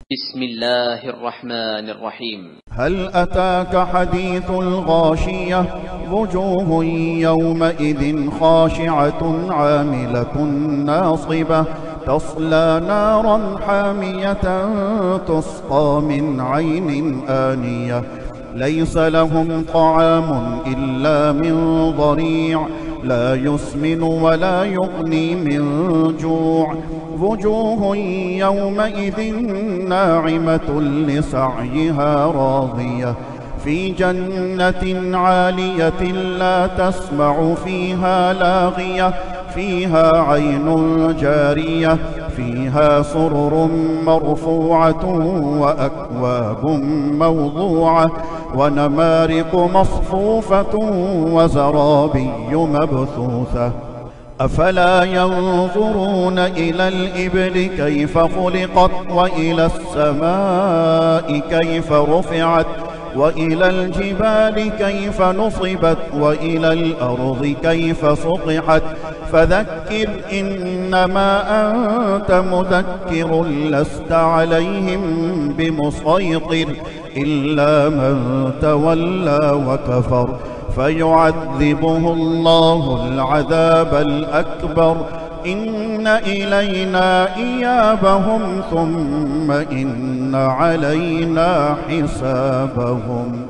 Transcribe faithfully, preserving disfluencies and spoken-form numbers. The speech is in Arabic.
بسم الله الرحمن الرحيم. هل أتاك حديث الغاشية؟ وجوه يومئذ خاشعة عاملة ناصبة تصلى نارا حامية تسقى من عين آنية ليس لهم طعام إلا من ضريع لا يسمن ولا يغني من جوع وجوه يومئذ ناعمة لسعيها راضية في جنة عالية لا تسمع فيها لاغية فيها عين جارية فيها سرر مرفوعة وأكواب موضوعة ونمارق مصفوفة وزرابي مبثوثة أفلا ينظرون إلى الإبل كيف خلقت وإلى السماء كيف رفعت وإلى الجبال كيف نصبت وإلى الأرض كيف سطحت فذكر إنما أنت مذكر لست عليهم بمسيطر إلا من تولى وكفر فيعذبه الله العذاب الأكبر إن إلينا إيابهم ثم إن علينا حسابهم.